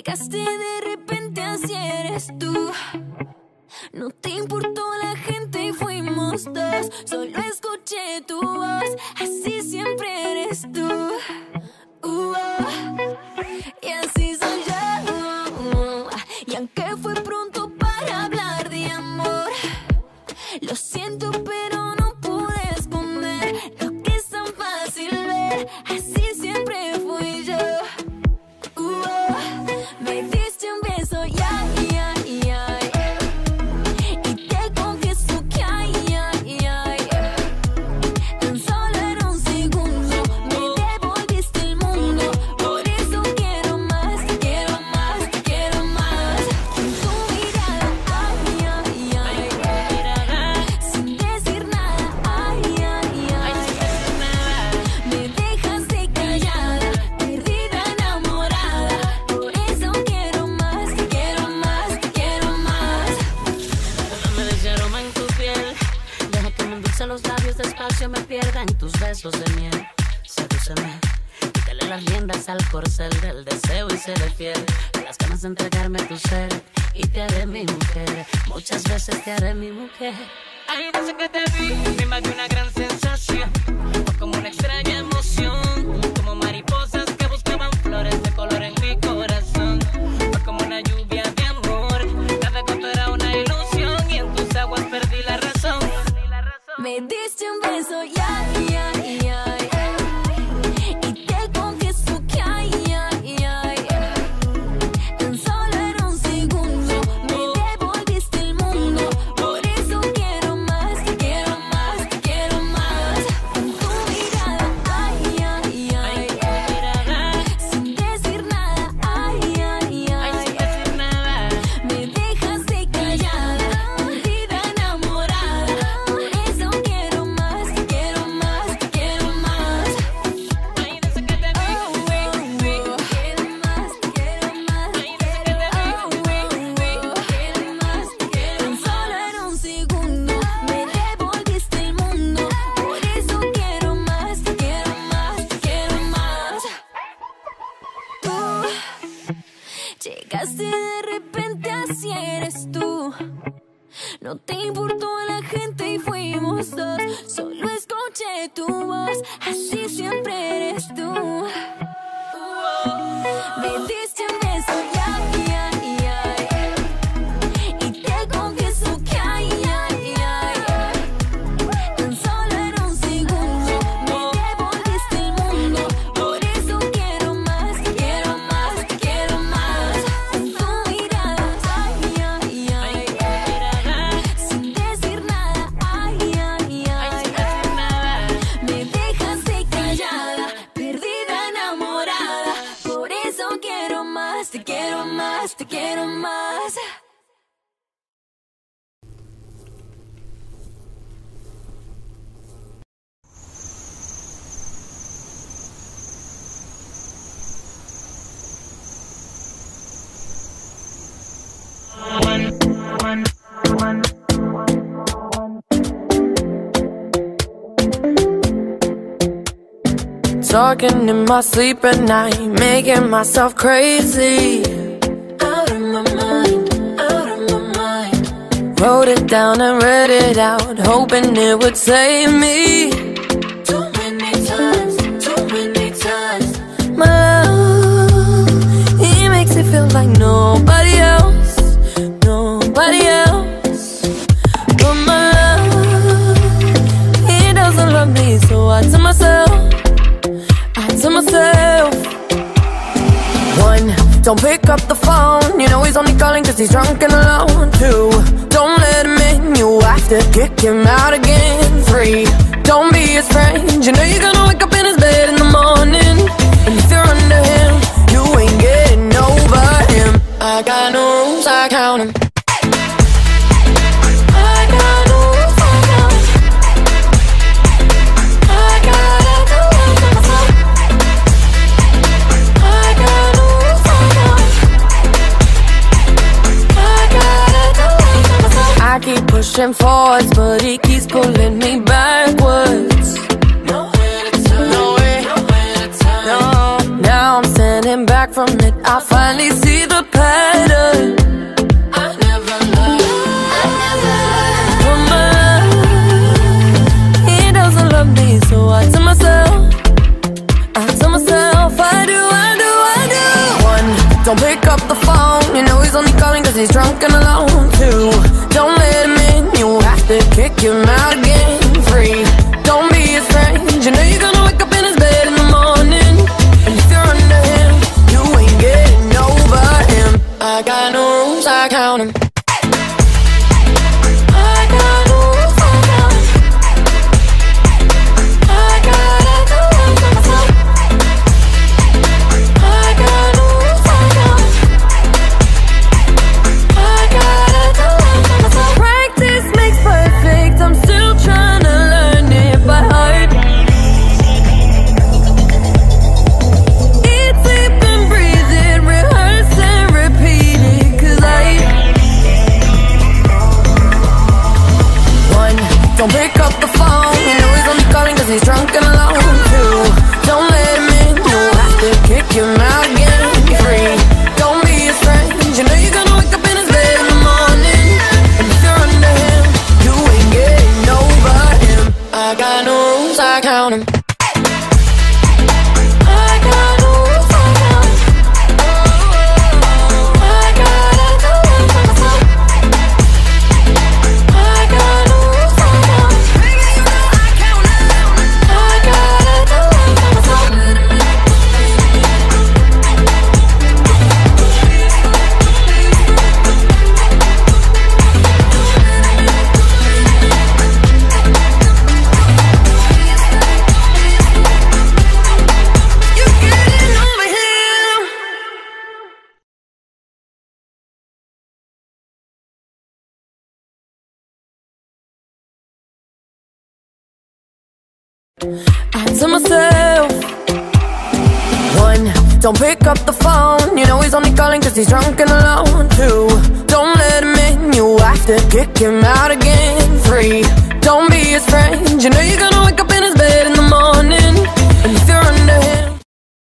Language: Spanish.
Llegaste de repente, así eres tú. No te importó la gente y fuimos dos. Solo escuché tu voz, así siempre eres tú. Y así soy yo. Y aunque fue pronto para hablar de amor, lo siento pero no pude esconder lo que es tan fácil ver. Así siempre fui yo. Me diste un beso, ya, ya, ya. Y te confieso que tan solo era un segundo. Me devolviste el mundo. Por eso quiero más, quiero más, quiero más. Con tu mirada, sin decir nada, me dejaste callada, perdida, enamorada. Por eso quiero más, quiero más, quiero más. Dame de ese aroma en tu piel. Deja que me endulce los labios, despacio me pierda en tus besos de miel. Sedúceme, quítale las riendas al corcel del deseo y seré fiel. Las ganas de entregarme tu ser y te haré mi mujer. Muchas veces te haré mi mujer. Ay, desde que te vi, me invadió una gran sensación. Fue como una extraña emoción, como mariposas que buscaban flores de color en mi corazón. Fue como una lluvia de amor, cada gota era una ilusión y en tus aguas perdí la razón. Me diste un beso, ya, ya, ya. Y te confieso que tan solo era un segundo. Me devolviste el mundo. Por eso quiero más, quiero más, quiero más. Con tu mirada, sin decir nada, me dejaste callada, perdida, enamorada. Por eso quiero más, quiero más, quiero más. Ay, desde que te vi, Quiero más, quiero más, tan solo era un segundo. Me devolviste el mundo. Por eso quiero más, quiero más, quiero más. Tú llegaste de repente, así eres tú. No te importó la gente y fuimos dos. Solo escuché tu voz, así siempre eres tú. Me diste un beso, ya, ya, ya. Y te confieso que tan solo era un segundo. Me devolviste el mundo. Por eso quiero más, quiero más, quiero más. Con tu mirada, sin decir nada, me dejaste callada, perdida, enamorada. Por eso quiero más, te quiero más, te quiero más. Talking in my sleep at night, making myself crazy. Out of my mind, out of my mind. Wrote it down and read it out, hoping it would save me. Too many times, too many times. My love, he makes it feel like nobody else, nobody else. But my love, he doesn't love me, so I tell myself, one, don't pick up the phone. You know he's only calling cause he's drunk and alone. Two, don't let him in. You have to kick him out again. Three, don't be his friend. You know you're gonna wake up in his bed in the morning. And if you're under him, you ain't getting over him. I got no rules, I count him. I keep pushing forwards, but he keeps pulling me backwards. Nowhere to turn, nowhere to turn. No, now I'm standing back from it. I finally see the the pattern. I never learned. From my love, he doesn't love me, so I tell myself, One, don't pick up the phone, you know he's only calling cause he's drunk and alone. Two, don't let him in, you have to kick him out again. Three, don't be his friend, you know you're gonna wake up in his bed in the morning. And if you're under him, you ain't getting over him. I got no rules, I count him. Don't pick up the phone, you know he's only calling cause he's drunk and alone. Two, don't let him in, you have to kick him out again. Three, don't be his friend, you know you're gonna wake up in his bed in the morning. And if you're under him, you ain't getting over him. I got no rules, I count him. I tell myself, one, don't pick up the phone, you know he's only calling cause he's drunk and alone. Two, don't let him in, you have to kick him out again.